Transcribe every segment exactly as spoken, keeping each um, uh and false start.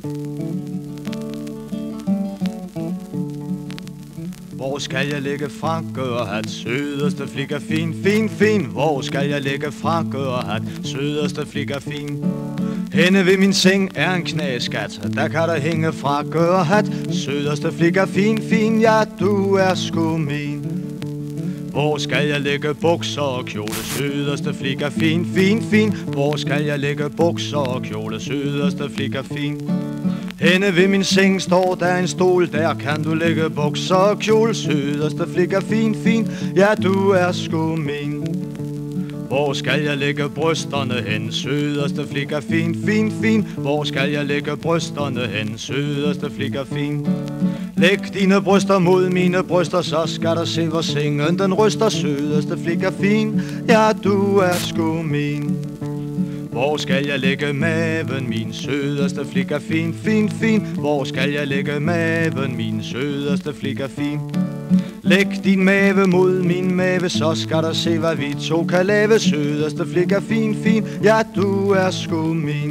Hvor skal jeg lægge frakke og hat? Sødeste flik er fin, fin, fin. Hvor skal jeg lægge frakke og hat? Sødeste flik er fin. Henne ved min seng er en knæskat. Der kan der hænge frakke og hat. Sødeste flik er fin, fin. Ja, du er sgu min. Hvor skal jeg lægge bukser og kjole? Sødeste flik er fin, fin, fin. Hvor skal jeg lægge bukser og kjole? Sødeste flik er fin. Henne ved min seng står der en stol. Der kan du lægge bukser og kjole. Sødeste flik er fin, fin. Ja, du er sgu min. Hvor skal jeg lægge brysterne hen? Sødeste flik er fin, fin, fin. Hvor skal jeg lægge brysterne hen? Sødeste flik er fin. Læg dine bryster mod mine bryster, så skal der se, hvor sengen den ryster. Sødeste flik er fin, ja, du er sgu min. Hvor skal jeg lægge maven? Min sødeste flik er fin, fin, fin. Hvor skal jeg lægge maven? Min sødeste flik er fin. Læg din mave mod min mave, så skal der se, hvad vi to kan lave. Sødeste flik er fin, fin, ja, du er sgu min.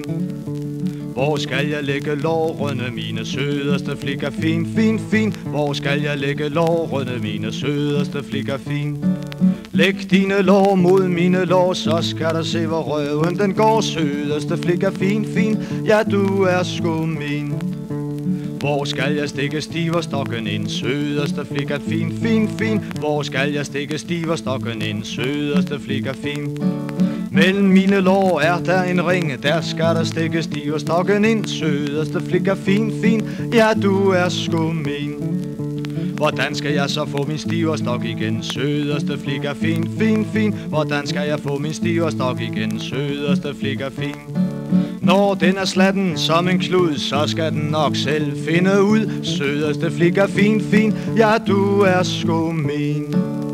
Hvor skal jeg lægge lårene? Mine sødeste flik er fin, fin, fin. Hvor skal jeg lægge lårene? Mine sødeste flik er fin. Læg dine lår mod mine lår, så skal der se, hvor røven den går. Sødeste flik er fin, fin, ja, du er sgu min. Hvor skal jeg stikke stiverstokken ind? Sødeste flik er fin, fin, fin. Hvor skal jeg stikke stiverstokken ind? Sødeste flik er fin. Mellem mine lår er der en ring, der skal der stikke stiverstokken ind. Sødeste flik er fin, fin, ja, du er sgu min. Hvordan skal jeg så få min stiverstok igen? Sødeste flik er fin, fin, fin. Hvordan skal jeg få min stiverstok igen? Sødeste flik er fin. Når den er slatten som en klud, så skal den nok selv finde ud. Sødeste flik er fin, fin, ja, du er sgu min.